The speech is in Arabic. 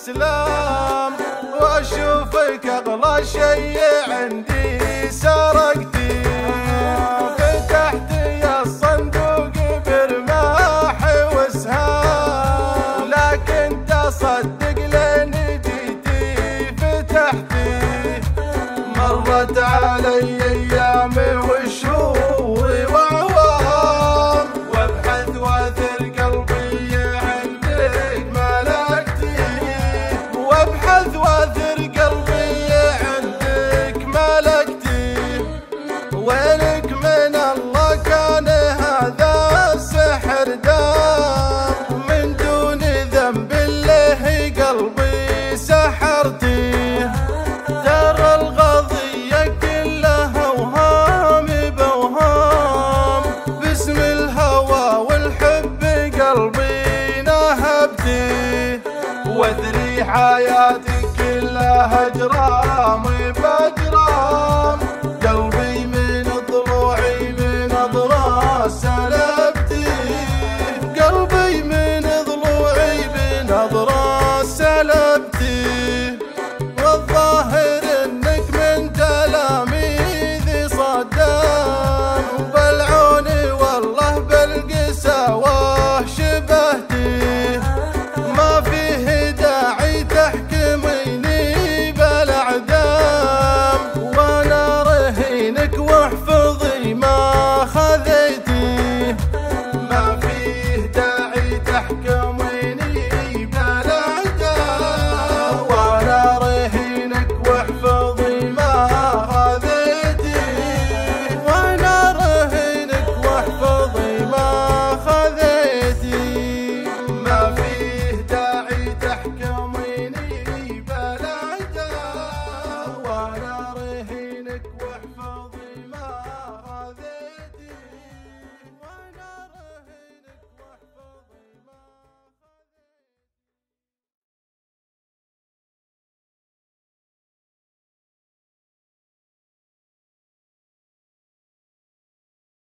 الاسلام، واشوفك اغلى شي عندي سرقتي. فتحتي الصندوق برماحي وسهام، لكن تصدق لين جيتي فتحتي. مرت علي ايامي وشهوري واعوام، وابحث واثر قلبي عندك ملكتي. وابحث واثر قلبي عندك ملكتي. ويلك من الله كان هذا السحر دام، من دون ذنب له قلبي سحرتي. ترى القضية كلها اوهام باوهام، باسم الهوى والحب قلبي نهبتي. واثري حياتي كلها اجرام